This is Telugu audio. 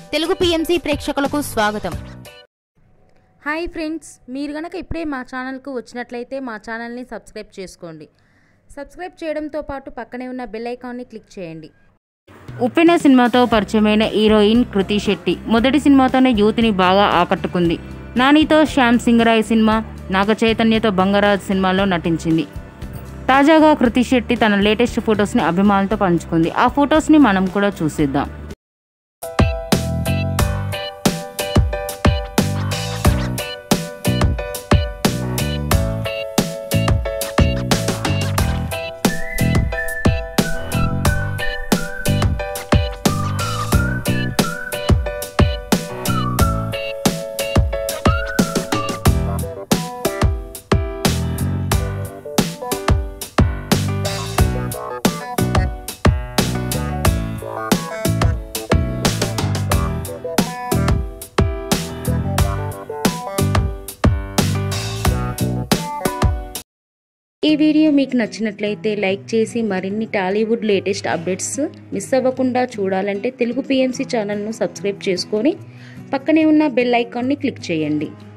తెలుగు పిఎంసి ప్రేక్షకులకు స్వాగతం. హాయ్ ఫ్రెండ్స్, మీరు గనక ఇప్పుడే మా ఛానల్కు వచ్చినట్లయితే మా ఛానల్ని సబ్స్క్రైబ్ చేసుకోండి. సబ్స్క్రైబ్ చేయడంతో పాటు పక్కనే ఉన్న బెల్ ఐకాన్ని క్లిక్ చేయండి. ఉప్పెన సినిమాతో పరిచయమైన హీరోయిన్ కృతి శెట్టి మొదటి సినిమాతోనే యూత్ని బాగా ఆకట్టుకుంది. నానితో శ్యామ్ సింగరాయ్ సినిమా, నాగ చైతన్యతో బంగారాజ్ సినిమాలో నటించింది. తాజాగా కృతి శెట్టి తన లేటెస్ట్ ఫొటోస్ని అభిమానులతో పంచుకుంది. ఆ ఫొటోస్ని మనం కూడా చూసేద్దాం. ఈ వీడియో మీకు నచ్చినట్లయితే లైక్ చేసి మరిన్ని టాలీవుడ్ లేటెస్ట్ అప్డేట్స్ మిస్ అవ్వకుండా చూడాలంటే తెలుగు పిఎంసి ఛానల్ను సబ్స్క్రైబ్ చేసుకొని పక్కనే ఉన్న బెల్ ఐకాన్ని క్లిక్ చేయండి.